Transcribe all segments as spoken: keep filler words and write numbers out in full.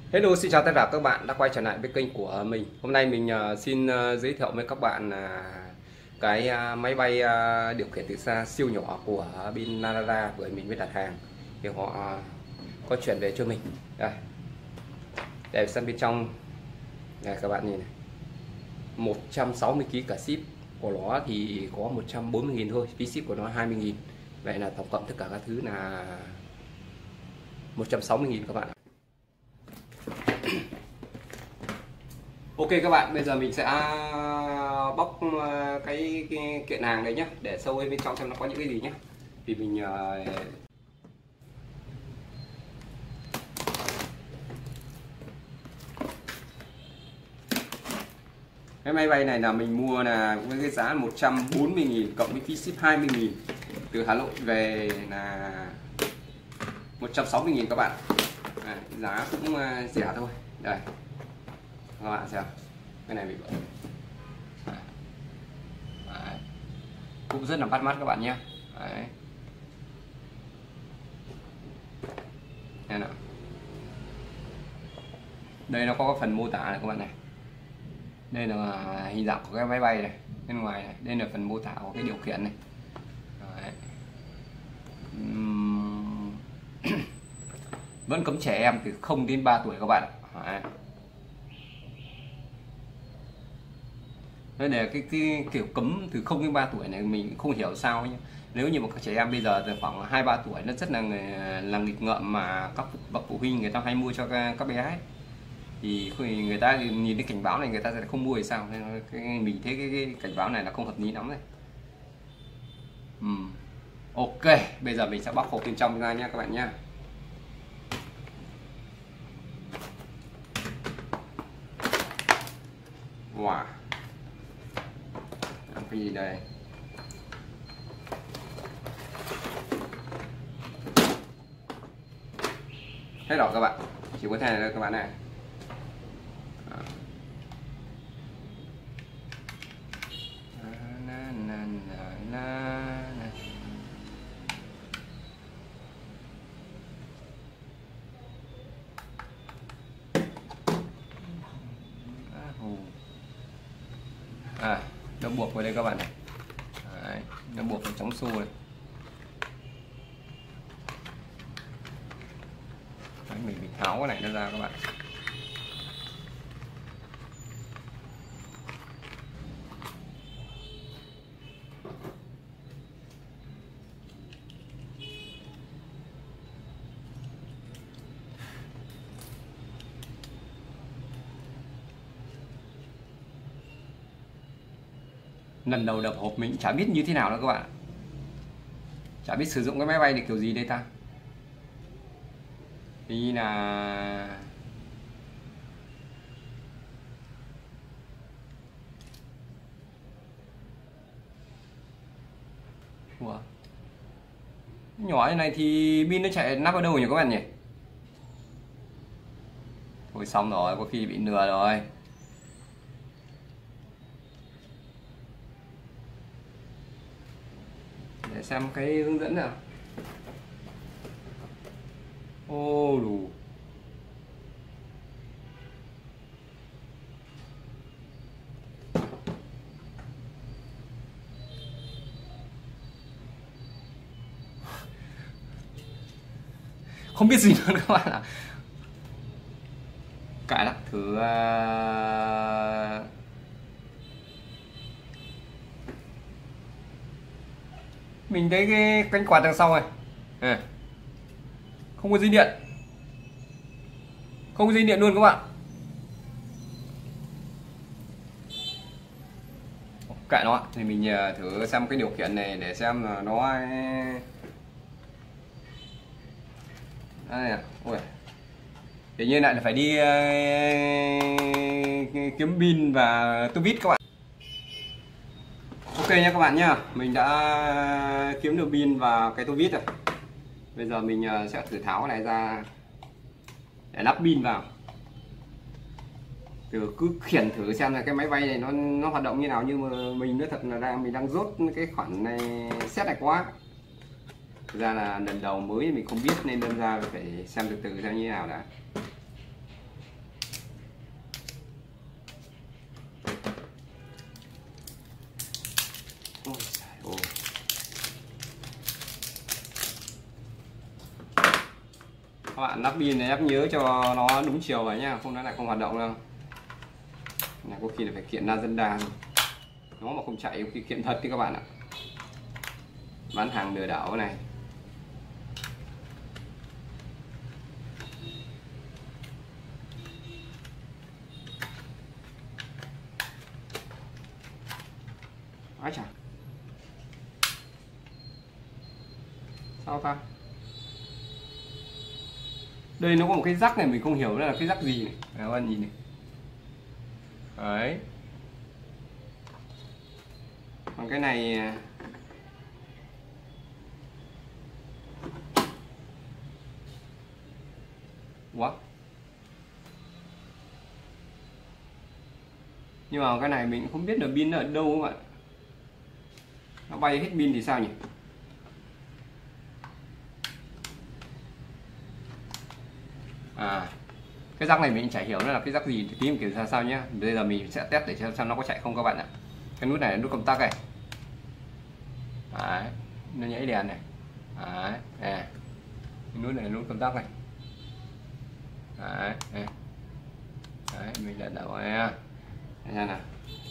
Hello, xin chào tất cả các bạn đã quay trở lại với kênh của mình. Hôm nay mình uh, xin uh, giới thiệu với các bạn uh, cái uh, máy bay uh, điều khiển từ xa siêu nhỏ của bên Narada bởi mình mới đặt hàng thì họ uh, có chuyển về cho mình. Đây, để xem bên trong này các bạn nhìn này, một trăm sáu mươi ki lô gam cả ship của nó thì có một trăm bốn mươi nghìn thôi, phí ship của nó hai mươi nghìn. Vậy là tổng cộng tất cả các thứ là một trăm sáu mươi nghìn các bạn ạ. Ok các bạn, bây giờ mình sẽ bóc cái, cái kiện hàng đấy nhé, để sâu bên trong xem nó có những cái gì nhé. Thì mình cái máy bay này là mình mua là với cái giá một trăm bốn mươi nghìn cộng với phí ship hai mươi nghìn từ Hà Nội về là một trăm sáu mươi nghìn các bạn. À, giá cũng rẻ thôi. Đây các bạn xem, cái này mình Đấy. Cũng rất là bắt mắt các bạn nhé. Đấy. Đây nào, đây nó có phần mô tả này các bạn này, đây là hình dạng của cái máy bay này, bên ngoài này, đây là phần mô tả của cái điều khiển này. Đấy. Uhm. Vẫn cấm trẻ em từ không đến ba tuổi các bạn ạ. Đấy. Đây là cái, cái kiểu cấm từ không đến ba tuổi này mình không hiểu sao nhé. Nếu như mà các trẻ em bây giờ từ khoảng hai ba tuổi nó rất là là nghịch ngợm mà các bậc phụ huynh người ta hay mua cho các, các bé ấy. Thì người ta nhìn cái cảnh báo này người ta sẽ không mua thì sao, nên cái, mình thấy cái, cái cảnh báo này là không hợp lý lắm đấy. uhm. Ok, bây giờ mình sẽ bóc hộp bên trong ra nha các bạn nhé. Wow, cái gì đây? Hết rồi các bạn, chỉ có thế này thôi các bạn này. À, nó buộc vào đây các bạn này. Đấy, nó buộc vào chống xu này. Đấy, mình bị tháo cái này nó ra các bạn. Lần đầu đập hộp mình chả biết như thế nào đâu các bạn, chả biết sử dụng cái máy bay này kiểu gì đây ta. Thì là Ủa? Nhỏ như này thì pin nó chạy nắp ở đâu nhỉ các bạn nhỉ? Thôi xong rồi, có khi bị lừa rồi. Để xem cái hướng dẫn nào. Ô đủ. Không biết gì nữa các bạn ạ. Cãi lại thử uh... mình thấy cái cánh quạt đằng sau này à, không có dây điện, không có dây điện luôn các bạn. Kệ nó, thì mình thử xem cái điều khiển này để xem là nó đây à. Ui, tự nhiên lại là phải đi uh, kiếm pin và tua vít các bạn. Ok nha các bạn nhá, mình đã kiếm được pin và cái tua vít rồi. Bây giờ mình sẽ thử tháo cái này ra để lắp pin vào, từ cứ khiển thử xem là cái máy bay này nó nó hoạt động như nào. Nhưng mà mình nói thật là đang mình đang dốt cái khoản này xét này quá. Thực ra là lần đầu mới mình không biết nên đâm ra phải xem từ từ xem như thế nào đã. Ôi trời ơi. Các bạn lắp pin này ép nhớ cho nó đúng chiều vậy nhá, không nó lại không hoạt động đâu. Này có khi là phải kiện Lazada rồi. Nó mà không chạy có khi kiện thật đi các bạn ạ. Bán hàng lừa đảo cái này. Ái chà. Sao ta? Đây nó có một cái rắc này mình không hiểu là cái rắc gì này. Các bạn nhìn này. Đấy. Còn cái này quá. Nhưng mà cái này mình không biết là pin ở đâu các bạn. Nó bay hết pin thì sao nhỉ? À, cái rắc này mình chả hiểu nó là cái rắc gì thì tí mình kiểm tra sao nhé. Bây giờ mình sẽ test để xem, xem nó có chạy không các bạn ạ. Cái nút này là nút công tắc này. Đấy, nó nhảy đèn này. Đấy, nè. Cái nút này là nút công tắc này. Đấy, này. Đấy, mình lật đầu nha. Xem nào.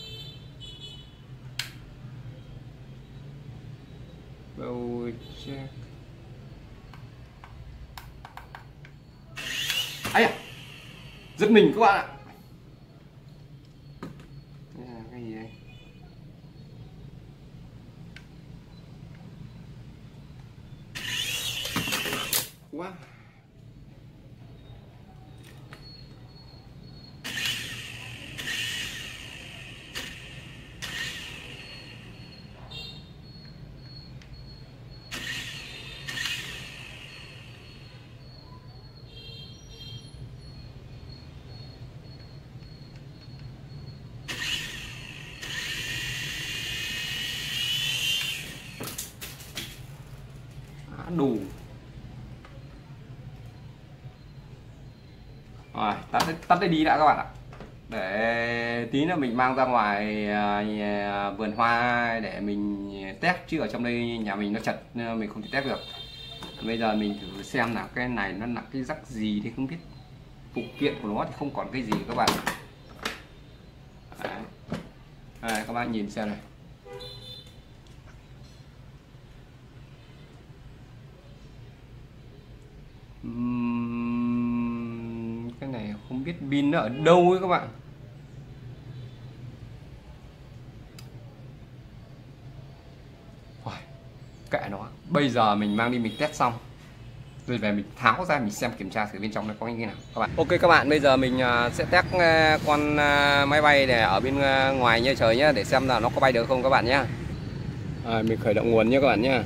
Bầu check. Ấy à, giật mình các bạn ạ. Đây là cái gì đây? Quá. Đủ rồi, tắt tắt đi đã các bạn ạ, để tí nữa mình mang ra ngoài à, vườn hoa để mình test, chứ ở trong đây nhà mình nó chật mình không thể test được. Bây giờ mình thử xem là cái này nó là cái rắc gì thì không biết, phụ kiện của nó thì không còn cái gì các bạn. Đấy. Đây, các bạn nhìn xem này. Uhm, cái này không biết pin nó ở đâu ấy các bạn. Ôi, kệ nó, bây giờ mình mang đi mình test xong rồi về mình tháo ra mình xem kiểm tra thử bên trong nó có như thế nào các bạn. Ok các bạn, bây giờ mình sẽ test con máy bay này ở bên ngoài như trời nhá, để xem là nó có bay được không các bạn nhá. À, mình khởi động nguồn nhé các bạn nhá.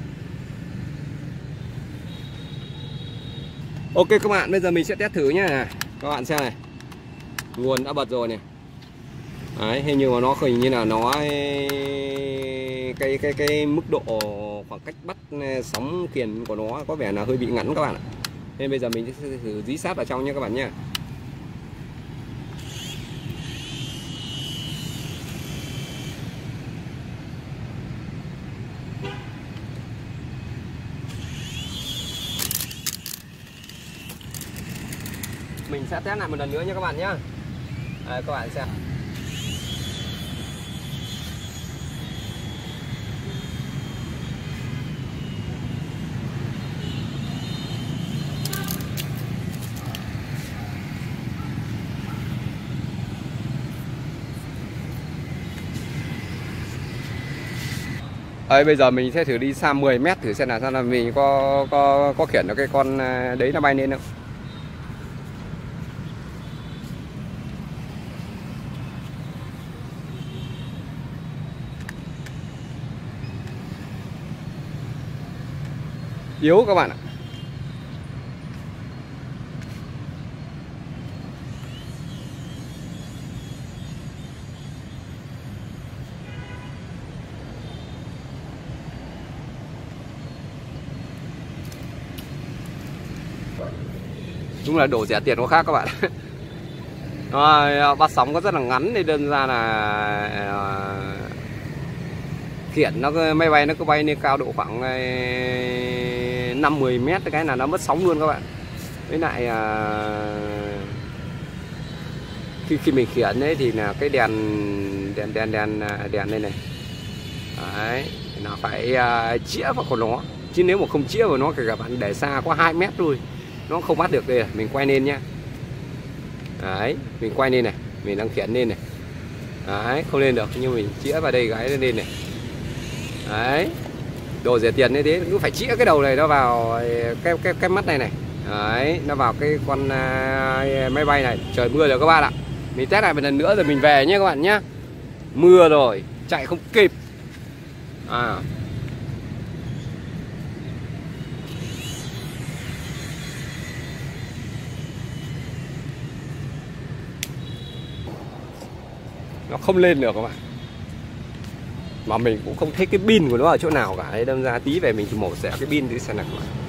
Ok các bạn, bây giờ mình sẽ test thử nhá. Các bạn xem này. Nguồn đã bật rồi này. Đấy, hình như mà nó hình như là nó cái cái cái mức độ khoảng cách bắt sóng kiền của nó có vẻ là hơi bị ngắn các bạn ạ. Nên bây giờ mình sẽ thử dí sát vào trong nhé các bạn nhé. Mình sẽ test lại một lần nữa nha các bạn nhé. Đây, các bạn xem. Đây, bây giờ mình sẽ thử đi xa mười mét thử xem là sao là mình có có có khiển được cái con đấy nó bay lên không. Yếu các bạn ạ. Đúng là đổ rẻ tiền có khác các bạn. Nó bắt sóng có rất là ngắn, nên đơn ra là khiển nó máy bay nó cứ bay lên cao độ khoảng năm mười mét cái là nó mất sóng luôn các bạn. Với lại à, khi khi mình khiển ấy thì là cái đèn đèn đèn đèn đèn đây này đấy, nó phải uh, chĩa vào con nó, chứ nếu mà không chĩa vào nó thì các bạn để xa có hai mét thôi nó không bắt được. Đây mình quay lên nhá, đấy mình quay lên này, mình đang khiển lên này, đấy không lên được, nhưng mình chĩa vào đây cái lên này, đấy đồ rẻ tiền như thế cứ phải chĩa cái đầu này nó vào cái cái cái mắt này này, đấy nó vào cái con uh, máy bay này. Trời mưa rồi các bạn ạ, mình test lại một lần nữa rồi mình về nhé các bạn nhé. Mưa rồi chạy không kịp à. Nó không lên được các bạn, mà mình cũng không thấy cái pin của nó ở chỗ nào cả. Đấy, đâm ra tí về mình chỉ mổ xẻ cái pin đi xem nào.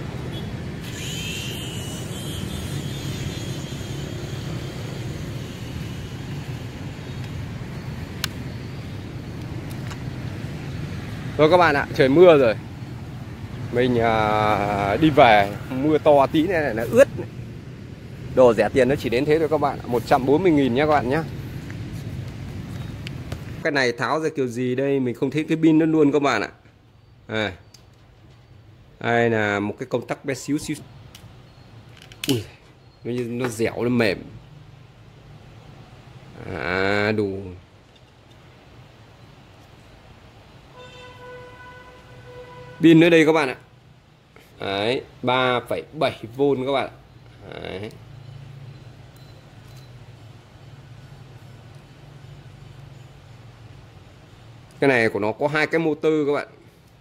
Rồi các bạn ạ, trời mưa rồi, mình à, đi về mưa to tí này, này nó ướt này. Đồ rẻ tiền nó chỉ đến thế thôi các bạn, một trăm bốn mươi nghìn nhé các bạn nhé. Cái này tháo ra kiểu gì đây, mình không thấy cái pin nó luôn các bạn ạ. À, đây là một cái công tắc bé xíu xíu. Ui, nó, nó dẻo, nó mềm. À, đủ. Pin nữa đây các bạn ạ. Đấy, ba phẩy bảy vôn các bạn ạ. Đấy. Cái này của nó có hai cái motor các bạn.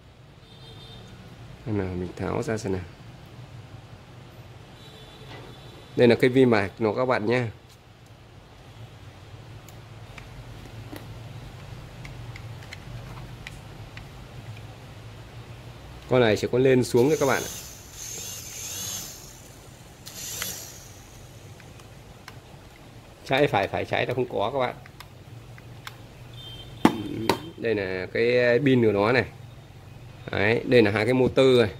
Đây nào, mình tháo ra xem nào. Đây là cái vi mạch nó các bạn nhé. Con này chỉ có lên xuống thôi các bạn ạ. Trái phải phải trái là không có các bạn. Đây là cái pin của nó này. Đấy, đây là hai cái motor này.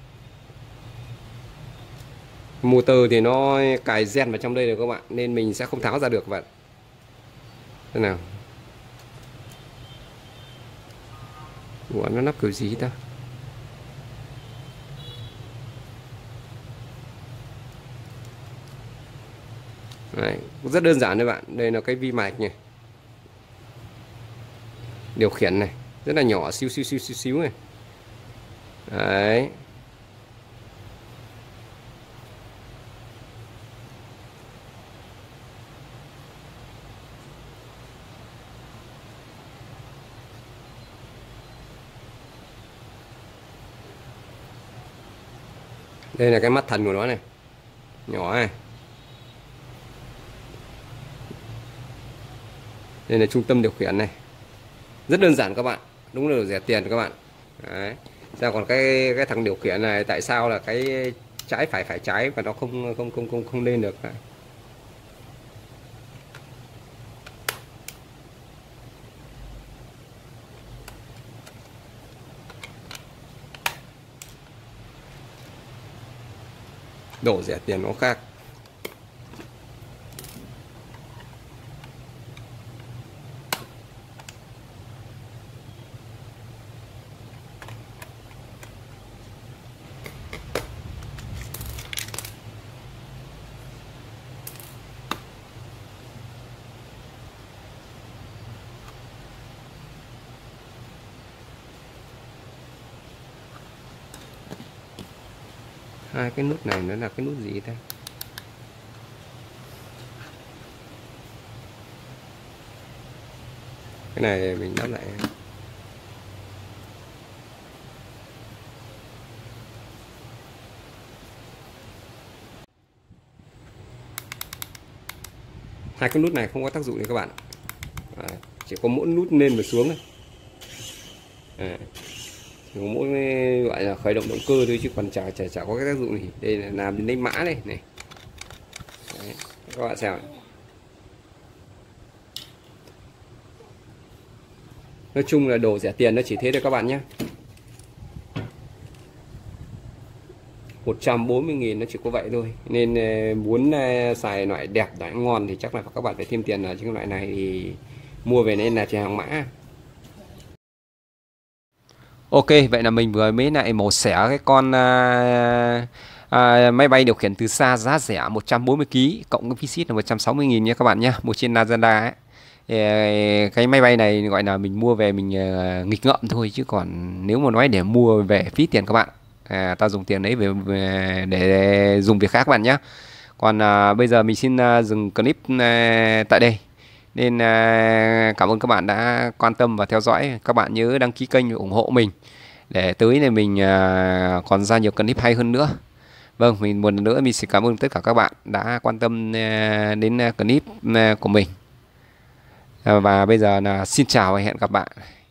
Motor thì nó cài gen vào trong đây rồi các bạn, nên mình sẽ không tháo ra được các bạn. Thế nào? Ủa, nó nắp kiểu gì ta? Đấy, rất đơn giản đấy bạn. Đây là cái vi mạch này, điều khiển này, rất là nhỏ, xíu xíu xíu xíu xíu này. Đấy. Đây là cái mắt thần của nó này, nhỏ này. Đây là trung tâm điều khiển này, rất đơn giản các bạn, đúng là rẻ tiền các bạn. Đấy. Sao còn cái cái thằng điều khiển này tại sao là cái trái phải phải trái và nó không không không không không lên được. Đồ rẻ tiền nó khác. Hai cái nút này nó là cái nút gì ta? Cái này mình đắp lại. Hai cái nút này không có tác dụng đấy các bạn. À, chỉ có mỗi nút lên và xuống thôi. À, chỉ có mỗi gọi là khởi động động cơ thôi, chứ còn chả chả, chả có cái tác dụng gì. Đây là làm đến lấy mã đây này. Đấy, các bạn xem. Nói chung là đồ rẻ tiền nó chỉ thế thôi các bạn nhé. một trăm bốn mươi nghìn nó chỉ có vậy thôi. Nên muốn xài loại đẹp, loại ngon thì chắc là các bạn phải thêm tiền ở những loại này thì mua về nên là chỉ hàng mã. Ok, vậy là mình vừa mới lại mổ xẻ cái con à, à, máy bay điều khiển từ xa giá rẻ một trăm bốn mươi ki lô gam cộng cái phí ship là một trăm sáu mươi nghìn nha các bạn nhé, mua trên Lazada ấy. Cái máy bay này gọi là mình mua về mình uh, nghịch ngợm thôi, chứ còn nếu mà nói để mua về phí tiền các bạn. À, ta dùng tiền đấy về, về để dùng việc khác các bạn nhé. Còn à, bây giờ mình xin à, dừng clip à, tại đây. Nên à, cảm ơn các bạn đã quan tâm và theo dõi. Các bạn nhớ đăng ký kênh và ủng hộ mình để tới này mình à, còn ra nhiều clip hay hơn nữa. Vâng, mình một lần nữa mình xin cảm ơn tất cả các bạn đã quan tâm à, đến clip à, của mình. À, và bây giờ là xin chào và hẹn gặp bạn.